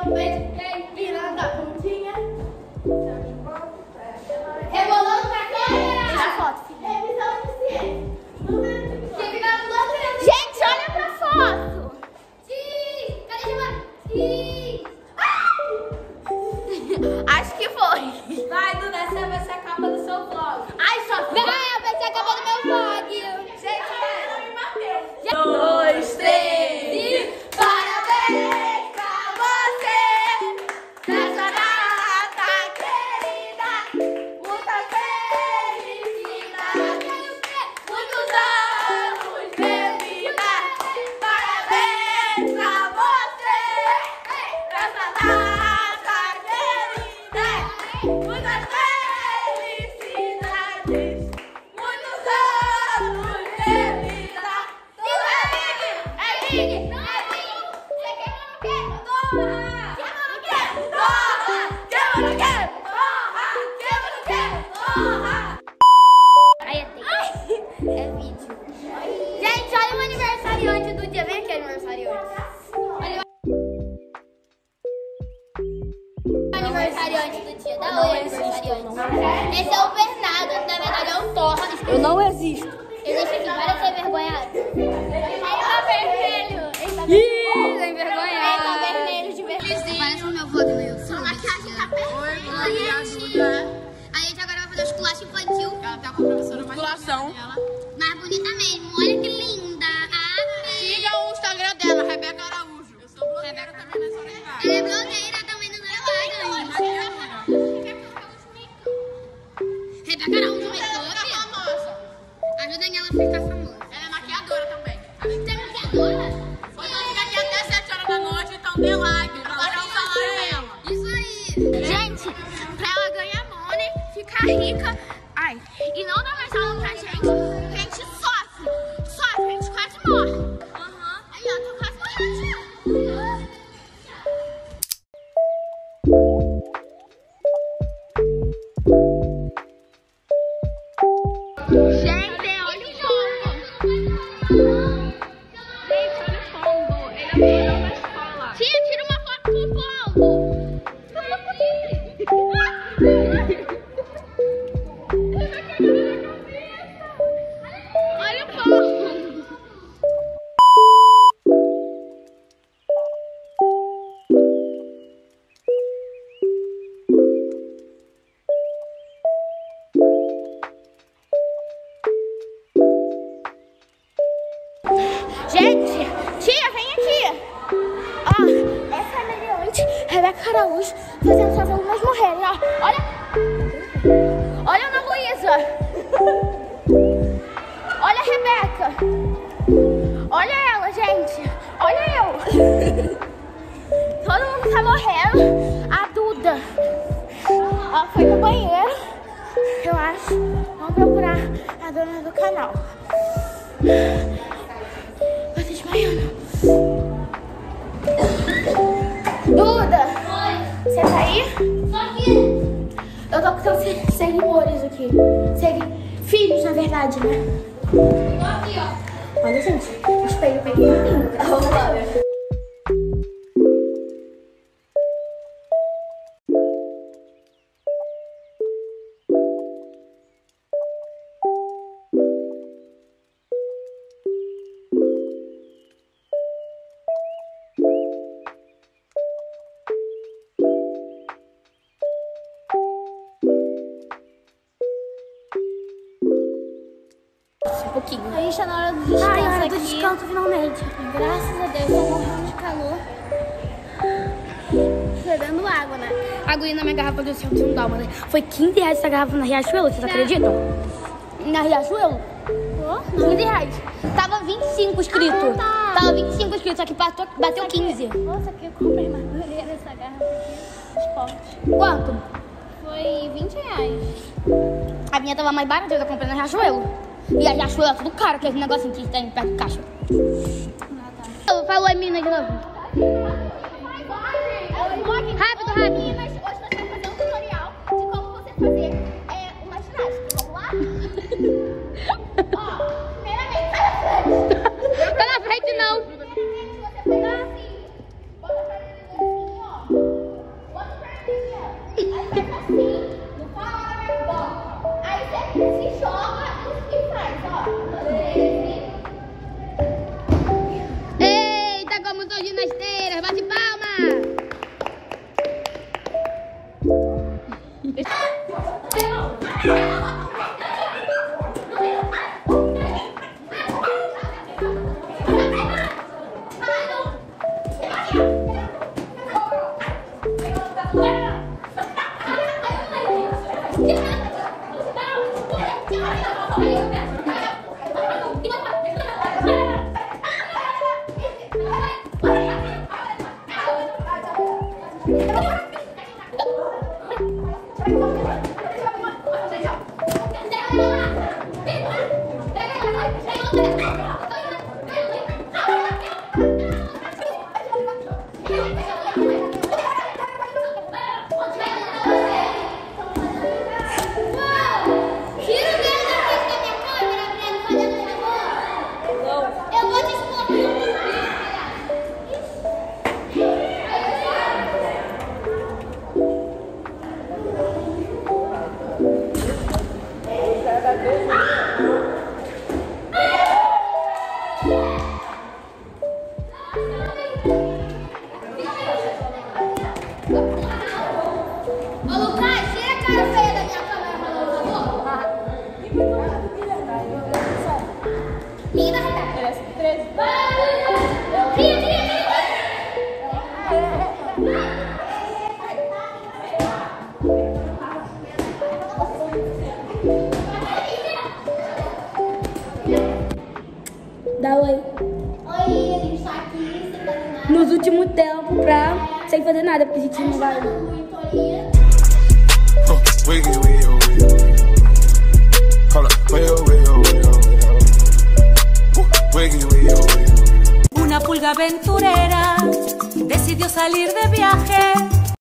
Virando a pontinha. Rebolando pra cá. Tira a foto, filha. Revisão de ciência. Gente, olha pra foto. Cadê a Acho que foi. Vai, Duda, essa vai ser a capa do seu vlog. Ai, só. Não, vai ser a capa do meu vlog. Gente, ela me bateu. 2, 3 e... Parabéns pra você nessa data querida. Muitas felicidades, muitos anos de vida. Parabéns pra você nessa data querida. Muitas felicidades, muitos anos de vida. É Big! É vídeo. Gente, olha o aniversariante do dia. Vem aqui, aniversariante. Olha o aniversariante do dia. Dá oi, aniversariante. Esse é o Bernardo, na verdade é o Torra. Eu não existo. Existe aqui, para ser envergonhado. Ele tá vermelho. Ih, tá envergonhado. Ele tá vermelho de vermelho. Parece o meu vlog no YouTube. A maquiagem tá perfeita. A gente agora vai fazer o esculacho infantil. Ela tá com a professora mais Musculação. Mais bonita mesmo. Olha que linda. Siga o Instagram dela, Rebeca Araújo. Eu sou blogueira também nessa unidade. Ela é blogueira também no Rebeca. Rebeca Araújo Make-up. Famosa. Ajudem ela a ficar famosa. Ela é maquiadora também. Você é maquiadora? Ela fica aqui até 7 horas da noite, então dê like pra pagar o salário dela. Isso aí. Gente, pra ela ganhar money, ficar rica, ai, e não dar mais aula pra gente, a gente sofre, a gente quase morre. Aí, ó, tô quase morrendo. Gente, olha o pombo. Gente, olha o pombo. Ele é o da escola. Tia, tira uma foto com o pombo. Olha o pombo. Gente, tia, vem aqui. Ó, essa é a meliante Rebeca Araújo fazendo suas alunas morrerem, ó. Olha a Ana Luísa. Olha a Rebeca. Olha ela, gente. Olha eu. Todo mundo tá morrendo. A Duda, ó, foi no banheiro, eu acho. Vamos procurar a dona do canal. Tô desmaiando. Duda! Oi! Você tá aí? Tô aqui. Eu tô com seus seguidores aqui. Filhos, na verdade, né? Tô aqui, ó. Olha, gente, o espelho pequenininho. Vamos lá. Um pouquinho. A gente tá na hora do descanso. Ai, hora do aqui. descanso finalmente. Graças a Deus, tô morrendo de calor. Bebendo água, né? A aguinha na minha garrafa do céu não dá, mano. Foi 15 reais essa garrafa na Riachuelo, vocês acreditam? Na Riachuelo? Oh, 15 reais. Tava 25 escrito. Ah, tá. Tava 25 escrito, só que bateu 15. Nossa, que eu comprei mais maneira essa garrafa aqui. Esporte. Quanto? Foi 20 reais. A minha tava mais barata, eu comprei na Riachuelo. E a Riachuelo é tudo caro, aquele negocinho que tem perto de caixa. Falou aí, menina, de novo. Rápido, rápido. Meninas, hoje nós vamos fazer um tutorial de como você fazer uma ginástica. Vamos lá? Ó, primeiramente, sai da frente. Tá na frente, não. Primeiramente, você faz assim. Bota pra dentro assim, ó. Ô, Lucas, tira a cara feia da minha câmera, por favor. Quem vai arretar? 13. Cria. Dá oi. Oi, a gente tá aqui sem fazer nada. Nos últimos tempos sem fazer nada, porque a gente não vai. Una pulga aventurera decidió salir de viaje